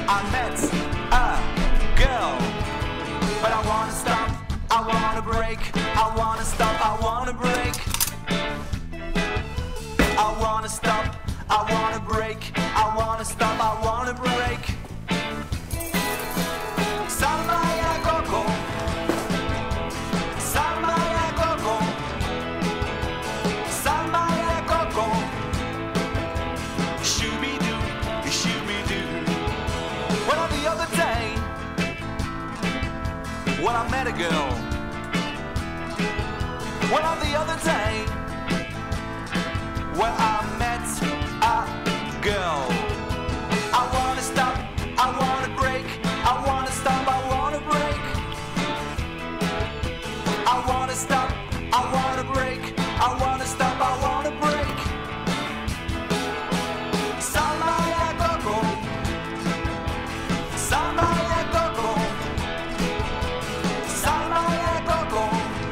I met a girl, but I wanna stop, I wanna break, I wanna stop, I wanna break. I wanna stop, I wanna break, I wanna stop, I wanna break. Samba ya coco, samba ya coco, samba ya coco. Shooby-doo, shooby-doo. Well, the other day, when I met a girl. Well, the other day, when I met a girl. I wanna stop, I wanna break, I wanna stop, I wanna break. I wanna stop, I wanna break, I wanna stop, I wanna break. Samba ya coco, samba ya coco, samba ya coco.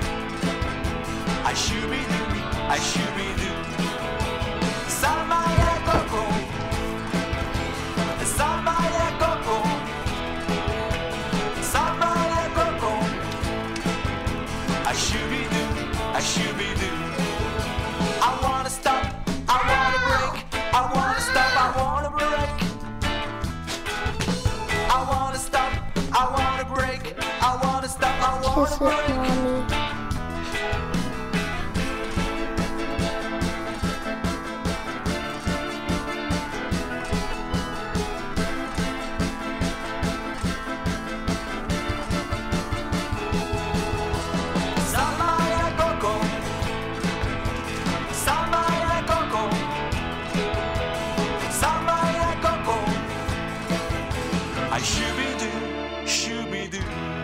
I shooby-doo, I shooby-doo. Samba ya coco, samba ya coco, samba ya coco. I shooby-doo, I shooby-doo. I wanna stop, I wanna break, I wanna stop, I wanna break. I wanna stop, I wanna break, I wanna stop, I wanna break. I shooby-doo, shooby-doo.